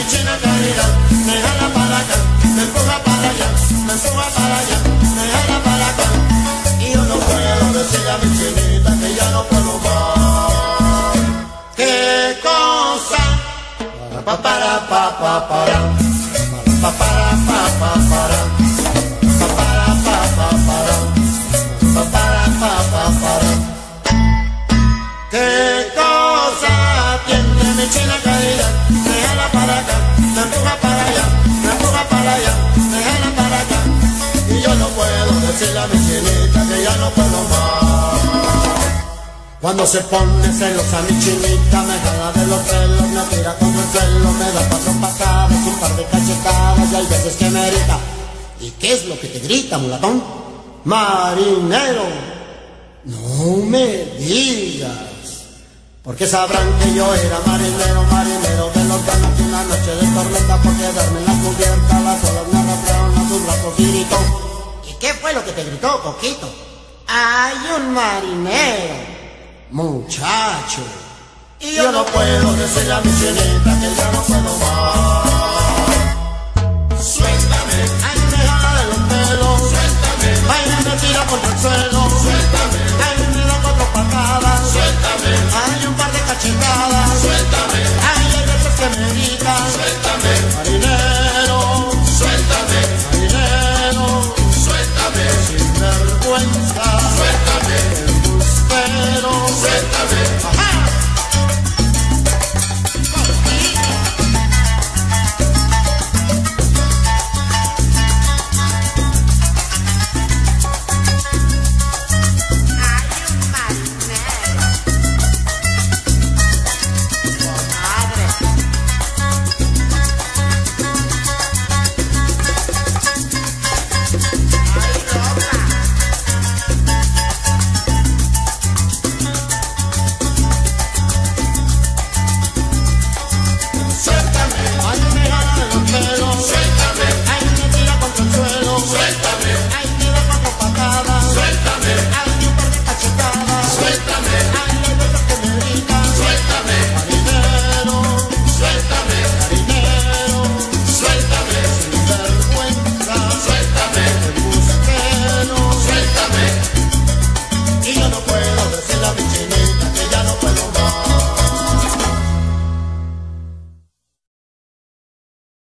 china caridad, me jala para acá, me empuja para allá, me empuja para allá, me jala para acá. Y yo no puedo decirle a mi chinita que ya no puedo más. ¿Qué cosa? Pa para pa pa para, pa para pa pa para, pa para pa pa para, pa para pa pa para. ¿Qué cosa tiene mi china caridad? Me jala para acá, me empuja para allá, me empuja para allá, me jala para acá. Y yo no puedo decirle a mi chinita que ya no puedo más. Cuando se pone celosa mi chinita, me jala de los pelos, me tira contra el suelo, me da paso pasadas, un par de cachetadas y hay veces que me grita. ¿Y qué es lo que te grita, mulatón? Marinero, no me digas, porque sabrán que yo era marinero, marinero de los buenos, y una noche de tormenta por quedarme en la cubierta, las olas me arrastraron a sus brazos y gritó. ¿Y qué fue lo que te gritó, Coquito? Hay un marinero, muchacho, y yo no puedo decirle a mi chinita que ya no puedo más. Suéltame, ay, me jala de los pelos, suéltame, ay, me tira contra el suelo.